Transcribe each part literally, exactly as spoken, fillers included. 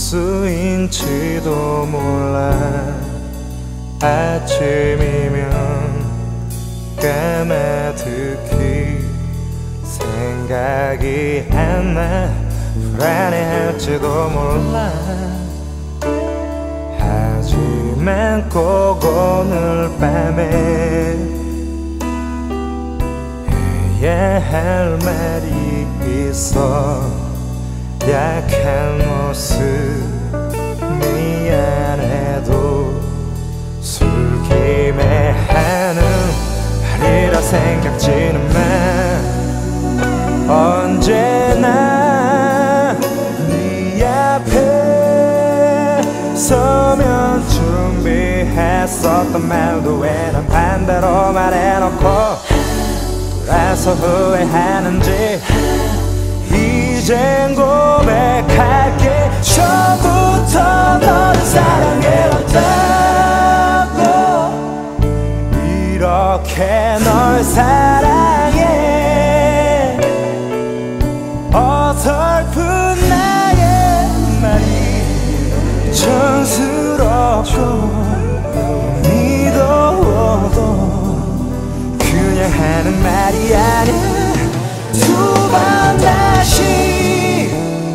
수인지도 몰라. 아침이면 까마득히 생각이 안 나. 불안해할지도 몰라. 하지만 꼭 오늘 밤에 해야 할 말이 있어. 약한 모습 미안해도 술김에 하는 말이라 생각지는 마. 언제나 네 앞에 서면 준비했었던 말도 왜 난 반대로 말해놓고 돌아서 후회하는지. 이젠 고백할게. 처음부터 너를 사랑해왔다고. 이렇게 널 사랑해. 어설픈 나의 말이 촌스럽고 믿어도 그냥 하는 말이 아니야. 두 번 다시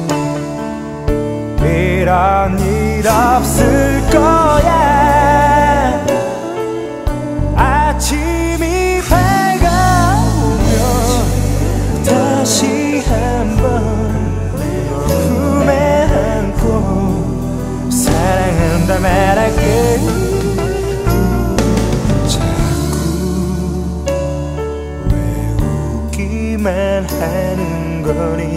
이런 일 없을 거야. 아침이 밝아오면 다시 한번 품에 안고 사랑한다 말할게. 만 하는 거니.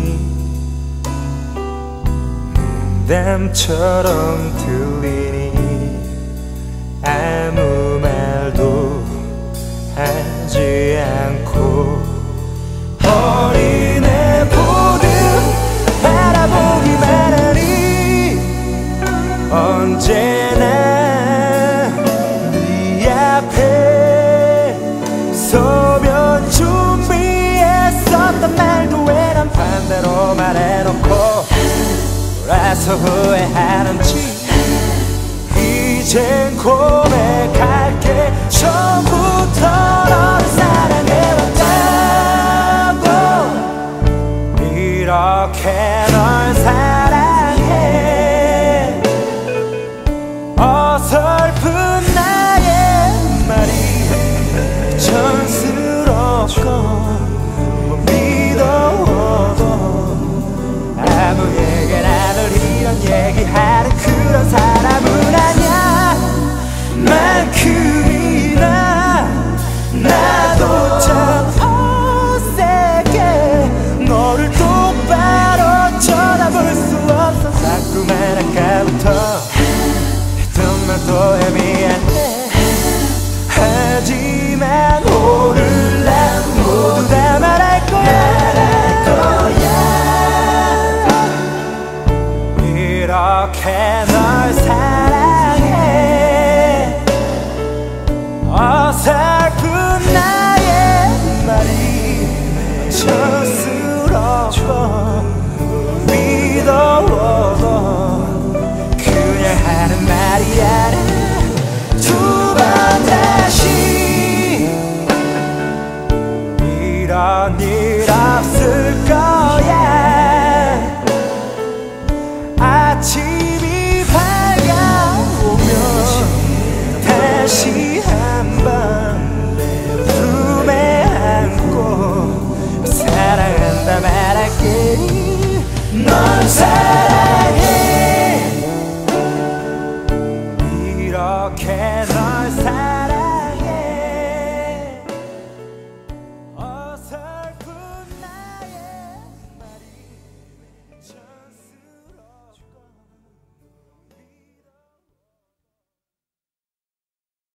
농담처럼 들리니 아무 말도 하지 않고 어린애 보듯 바라보기만 하니. 언제나 네 앞에 서면 준비 어떤 말도 왜 난 반대로 말해놓고 돌아서 후회하는지. 이젠 고백할게. 처음부터 너를 사랑해왔다고. 이렇게 널 사랑해. 어설픈 나의 말이 촌스럽고 아무에게나 이런 얘기하는 그런 사람은 아니야. 만큼이나 나도 참 어색해. 너를 똑바로 쳐다볼 수 없어. 자꾸만 아까부터 했던 말도 애매한데. 하지만 오늘 난 모두 다 말할 거야. 이렇게 널 사랑해. 어설픈 나의 말이 촌스럽고 믿어도 그냥 하는 말이 아니야. 두 번 다시 이런 일 없을 거야. 아침이 밝아오면 다시 한번 품에 안고 사랑한다 말할게. 널 사랑해. 이렇게 널 사랑해.